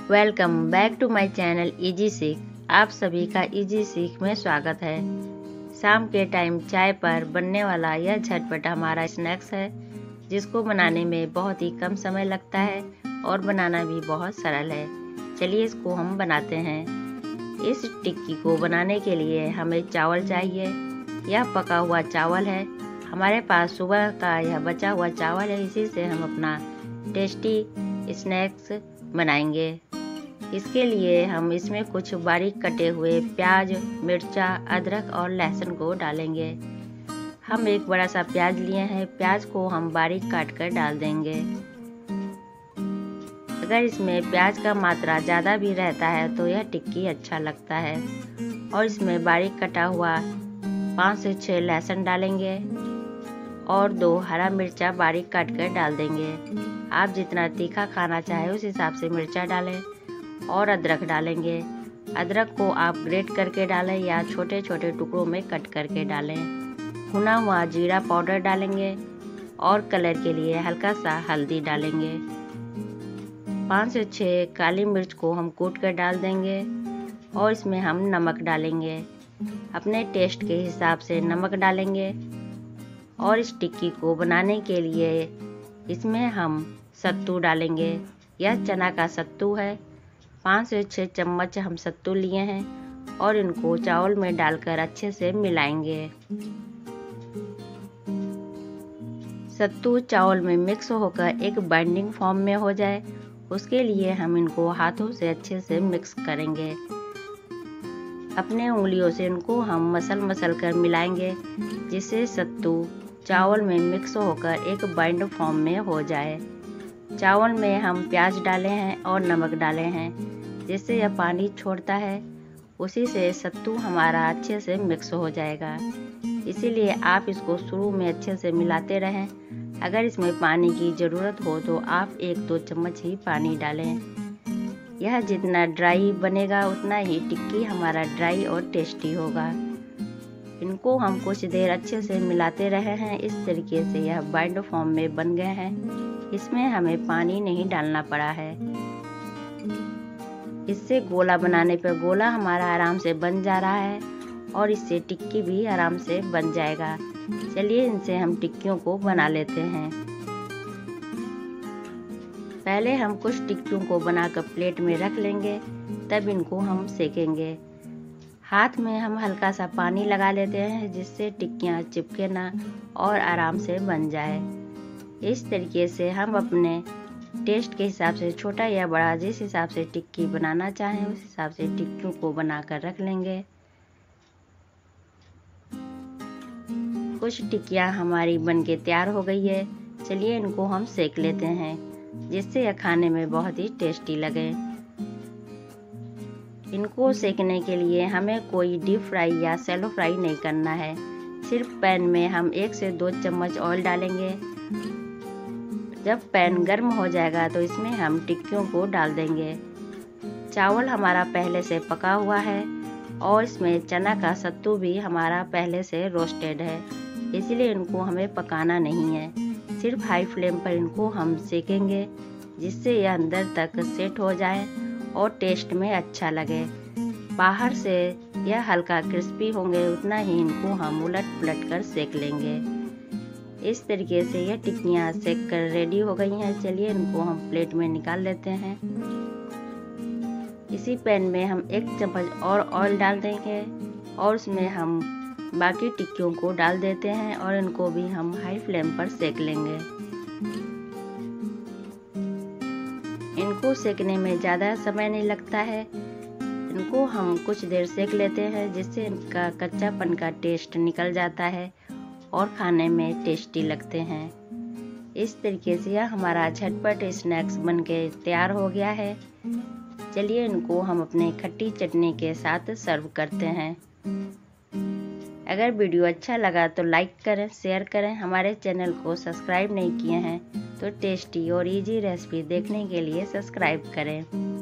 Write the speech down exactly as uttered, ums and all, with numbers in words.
Welcome back to my channel easy सीख। आप सभी का इजी सीख में स्वागत है। शाम के टाइम चाय पर बनने वाला यह झटपट हमारा स्नैक्स है, जिसको बनाने में बहुत ही कम समय लगता है और बनाना भी बहुत सरल है। चलिए इसको हम बनाते हैं। इस टिक्की को बनाने के लिए हमें चावल चाहिए। यह पका हुआ चावल है। हमारे पास सुबह का यह बचा हुआ चावल है, इसी से हम अपना टेस्टी स्नैक्स बनाएंगे। इसके लिए हम इसमें कुछ बारीक कटे हुए प्याज, मिर्चा, अदरक और लहसुन को डालेंगे। हम एक बड़ा सा प्याज लिए हैं। प्याज को हम बारीक काट कर डाल देंगे। अगर इसमें प्याज का मात्रा ज़्यादा भी रहता है तो यह टिक्की अच्छा लगता है। और इसमें बारीक कटा हुआ पाँच से छः लहसुन डालेंगे और दो हरा मिर्चा बारीक काट कर डाल देंगे। आप जितना तीखा खाना चाहे उस हिसाब से मिर्चा डालें। और अदरक डालेंगे। अदरक को आप ग्रेट करके डालें या छोटे छोटे टुकड़ों में कट करके डालें। भुना हुआ जीरा पाउडर डालेंगे और कलर के लिए हल्का सा हल्दी डालेंगे। पाँच से छः काली मिर्च को हम कूट कर डाल देंगे और इसमें हम नमक डालेंगे। अपने टेस्ट के हिसाब से नमक डालेंगे। और इस टिक्की को बनाने के लिए इसमें हम सत्तू डालेंगे। यह चना का सत्तू है। पाँच से छः चम्मच हम सत्तू लिए हैं और इनको चावल में डालकर अच्छे से मिलाएंगे। सत्तू चावल में मिक्स होकर एक बाइंडिंग फॉर्म में हो जाए, उसके लिए हम इनको हाथों से अच्छे से मिक्स करेंगे। अपने उंगलियों से इनको हम मसल मसल कर मिलाएंगे, जिससे सत्तू चावल में मिक्स होकर एक बाइंड फॉर्म में हो जाए। चावल में हम प्याज डाले हैं और नमक डाले हैं, जिससे यह पानी छोड़ता है। उसी से सत्तू हमारा अच्छे से मिक्स हो जाएगा। इसीलिए आप इसको शुरू में अच्छे से मिलाते रहें। अगर इसमें पानी की ज़रूरत हो तो आप एक दो चम्मच ही पानी डालें। यह जितना ड्राई बनेगा उतना ही टिक्की हमारा ड्राई और टेस्टी होगा। इनको हम कुछ देर अच्छे से मिलाते रहे हैं। इस तरीके से यह बाइंड फॉर्म में बन गए हैं। इसमें हमें पानी नहीं डालना पड़ा है। इससे गोला बनाने पर गोला हमारा आराम से बन जा रहा है और इससे टिक्की भी आराम से बन जाएगा। चलिए इनसे हम टिक्कियों को बना लेते हैं। पहले हम कुछ टिक्कियों को बनाकर प्लेट में रख लेंगे, तब इनको हम सेकेंगे। हाथ में हम हल्का सा पानी लगा लेते हैं, जिससे टिक्कियाँ चिपके ना और आराम से बन जाए। इस तरीके से हम अपने टेस्ट के हिसाब से छोटा या बड़ा जिस हिसाब से टिक्की बनाना चाहें उस हिसाब से टिक्कियों को बनाकर रख लेंगे। कुछ टिक्कियाँ हमारी बनके तैयार हो गई है। चलिए इनको हम सेक लेते हैं, जिससे यह खाने में बहुत ही टेस्टी लगे। इनको सेकने के लिए हमें कोई डीप फ्राई या सैलो फ्राई नहीं करना है। सिर्फ पैन में हम एक से दो चम्मच ऑयल डालेंगे। जब पैन गर्म हो जाएगा तो इसमें हम टिक्कियों को डाल देंगे। चावल हमारा पहले से पका हुआ है और इसमें चना का सत्तू भी हमारा पहले से रोस्टेड है, इसलिए इनको हमें पकाना नहीं है। सिर्फ हाई फ्लेम पर इनको हम सेकेंगे, जिससे यह अंदर तक सेट हो जाए और टेस्ट में अच्छा लगे। बाहर से यह हल्का क्रिस्पी होंगे, उतना ही इनको हम उलट पुलट कर सेक लेंगे। इस तरीके से यह टिक्कियाँ सेक कर रेडी हो गई हैं। चलिए इनको हम प्लेट में निकाल लेते हैं। इसी पैन में हम एक चम्मच और ऑयल डाल देंगे और उसमें हम बाकी टिक्कियों को डाल देते हैं और इनको भी हम हाई फ्लेम पर सेक लेंगे। इनको सेकने में ज़्यादा समय नहीं लगता है। इनको हम कुछ देर सेक लेते हैं, जिससे इनका कच्चापन का टेस्ट निकल जाता है और खाने में टेस्टी लगते हैं। इस तरीके से यह हमारा झटपट स्नैक्स बनके तैयार हो गया है। चलिए इनको हम अपने खट्टी चटनी के साथ सर्व करते हैं। अगर वीडियो अच्छा लगा तो लाइक करें, शेयर करें। हमारे चैनल को सब्सक्राइब नहीं किए हैं तो टेस्टी और इजी रेसिपी देखने के लिए सब्सक्राइब करें।